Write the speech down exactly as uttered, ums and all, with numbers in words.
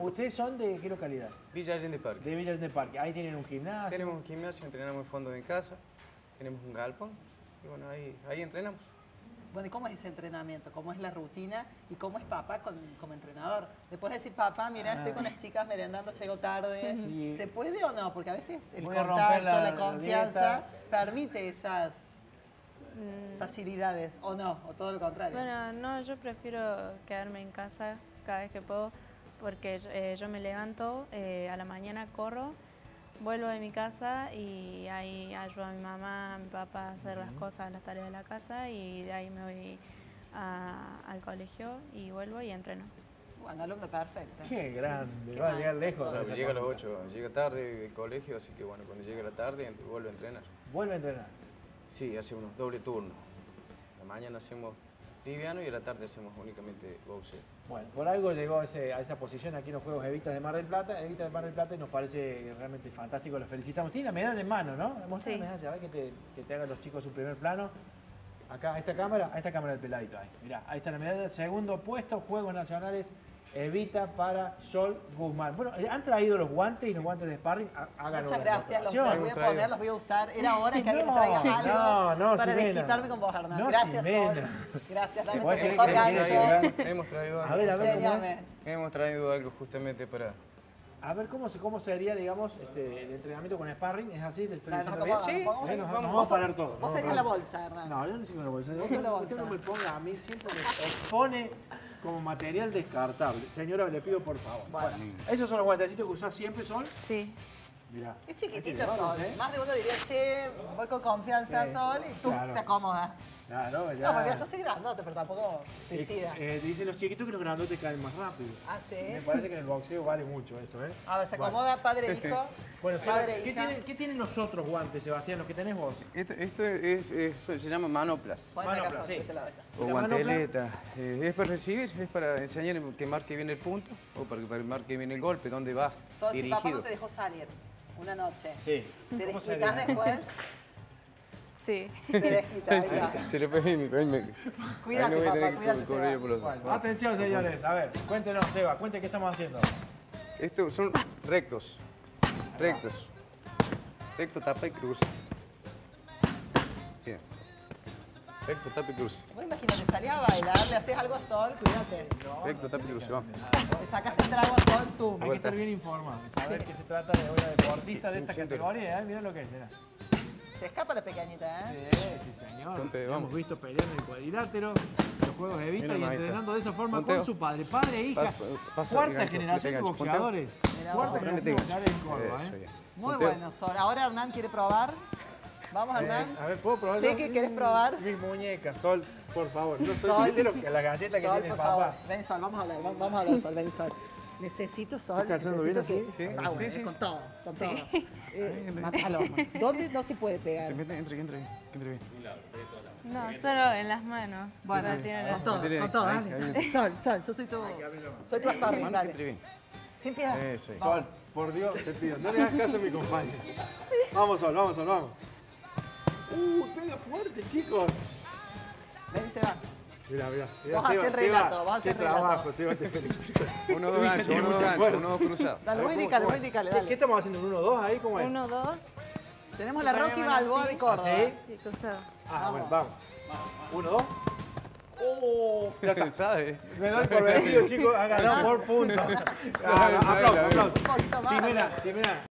¿Ustedes son de qué localidad? Villa Allende Parque. De Villa Allende Parque. Ahí tienen un gimnasio. Tenemos un gimnasio, entrenamos en fondo de casa, tenemos un galpón y bueno, ahí, ahí entrenamos. Bueno, ¿y cómo es ese entrenamiento? ¿Cómo es la rutina? ¿Y cómo es papá con, como entrenador? Después de decir, papá, mira, estoy con las chicas merendando, llego tarde. Sí. ¿Se puede o no? Porque a veces el Voy a romper contacto, la- la, la confianza, dieta. permite esas Mm, facilidades, ¿o no? ¿O todo lo contrario? Bueno, no, yo prefiero quedarme en casa cada vez que puedo porque eh, yo me levanto, eh, a la mañana corro, vuelvo de mi casa y ahí ayudo a mi mamá, a mi papá a hacer las cosas, las tareas de la casa y de ahí me voy a- al colegio y vuelvo y entreno. Bueno, alumno perfecto. Qué grande, Qué va a llegar mal, lejos. eso. Claro, esa llega a las cosa. ocho, llega tarde del colegio, así que bueno, cuando llega la tarde ent- vuelve a entrenar. Vuelve a entrenar. Sí, hacemos doble turno. La mañana hacemos liviano y a la tarde hacemos únicamente boxeo. Bueno, por algo llegó a, ese- a esa posición aquí en los Juegos Evitas de Mar del Plata. Evitas de Mar del Plata y nos parece realmente fantástico, los felicitamos. Tiene la medalla en mano, ¿no? Muestra Sí. la medalla, a ver que te, que te hagan los chicos su primer plano. Acá, a esta cámara, a esta cámara del peladito ahí. Mirá, ahí está la medalla. Segundo puesto, Juegos Nacionales Evita para Sol Guzmán. Bueno, ¿han traído los guantes y los guantes de sparring? Háganos Muchas la gracias, los, demostración. los voy a poner, los voy a usar. Era hora que alguien me traiga No, algo no, no, para Ximena. desquitarme con vos, Hernán. No, Gracias, Sol. Ximena. Gracias, Bueno, realmente ¿qué- mejor qué- gancho. qué- Hemos traído A algo. ver, a ver, ¿cómo es? Enséñame. Hemos traído algo justamente para... A ver, ¿cómo, se- cómo sería, digamos, este, el entrenamiento con sparring? ¿Es así? ¿Te estoy Dale, nos diciendo bien? acomodamos, Sí, nos pongamos Sí, ahí. nos, vamos. nos vamos a parar Vos- todos. Vos nos serías vamos la a parar. bolsa, Hernán. No, yo no soy con la bolsa. Vos sos la Usted no bolsa. me ponga a mí, siempre me expone como material descartable. Señora, le pido por favor. Bueno. ¿Esos son los guantecitos que usás siempre, Sol? Sí. Mirá. Es chiquitito, Hay que llevarlos, Sol. ¿eh? Más de uno diría, che, voy con confianza, Sí, Sol, y tú claro. te acomodas. Claro, ya. No, porque yo soy grandote, pero tampoco Eh, suicida. eh, dicen los chiquitos que los grandotes caen más rápido. Ah, sí. Me parece que en el boxeo vale mucho eso, ¿eh? A ver, se Bueno. acomoda padre e hijo. Bueno, Seba, padre e ¿qué, hija. tienen, ¿qué tienen los otros guantes, Sebastián, los que tenés vos? Esto, esto es, es- se llama manoplas Ponete acá, Manopla, Sol, sí. de este lado acá. o ¿La guanteleta. Eh, es para recibir, es para enseñar que marque bien el punto o para que marque bien el golpe, dónde va Sol, si papá dirigido. no te dejó salir una noche, Sí. ¿te ¿Cómo desquitas sería? después? Sí. Te desquitas, ahí va. Se le puede ir, me, me, Cuídate, ahí no voy a papá, tener que cuídate, correr Seba. por los- Bueno, atención, señores. A ver, cuéntenos, Seba, cuente qué estamos haciendo. Estos son rectos, rectos, recto, tapa y cruz. Bien, recto, tapa y cruz, Vos imagínate, salías a bailar, le hacías algo a Sol, cuídate. recto, tapa y cruz, vamos. Le sacaste el trago a Sol, tú. Hay que estar bien informado y saber que se trata de una deportista de esta Sí, sí, categoría. ¿eh? Mirá lo que es, mirá. Se escapa la pequeñita, ¿eh? Sí, sí, señor. Ponte, Hemos vamos. visto pelear en el cuadrilátero, los juegos de vista Mira, y mamita. entrenando de esa forma Punteo. con su padre. Padre e hija. Pas- pasa Cuarta el gancho, generación de mete gancho. boxeadores. Mira Cuarta vos. generación de boxeadores en Córdoba, Eso, ¿eh? ya. Muy Punteo. bueno, Sol. Ahora Hernán quiere probar. Vamos, Hernán. Eh, a ver, ¿puedo probar? Sé que querés probar. Mis muñecas, Sol, por favor. No soy Sol. ¿viste lo que- la galleta que Sol, tiene por el favor. papá. Ven, Sol, vamos a hablar. Vamos, vamos a hablar, Sol. Ven, Sol. Necesito, Sol. ¿Estás calzando Necesito bien que... así? Ah, Sí, bueno, sí, con sí. todo, con todo. Eh, matalo. ¿Dónde no se puede pegar? Entra, entra, entra, entra bien. No, solo en las manos. Bueno, No tiene con las- todo, Métele con todo, ahí, dale. ahí. Sol, Sol, yo soy tu... Soy tu sparring, Mano que entre dale. bien. Sin piedad. Eso, ahí. Sol, por Dios, te pido, no le hagas caso a mi compañero. Vamos, Sol, vamos, Sol, vamos. Uh, pega fuerte, chicos. Ven, se va. Mira, mira. Vas a hacer relato, vas a hacer qué relato. trabajo, Seba, te felicito. Uno, dos Tu hija ganchos, tiene uno, dos mucha ganchos, fuerza. uno, dos cruzados. Dale, A vos ver, indicale, ¿cómo- vos indicale, ¿Qué, dale. ¿Qué estamos haciendo? ¿Un uno, dos ahí? ¿Cómo es? Uno, dos Tenemos la Rocky Bueno, Balboa sí. de Córdoba. ¿Ah, sí? y cruzado. Ah, bueno, vamos. Uno, dos. Oh, ya está. ¿Sabe? Me doy por vencido, chicos. Ha ganado por punto. Sabe, Aplausos, sabe, aplausos. Un poquito más. Sí, mira, Hernán. sí, mira.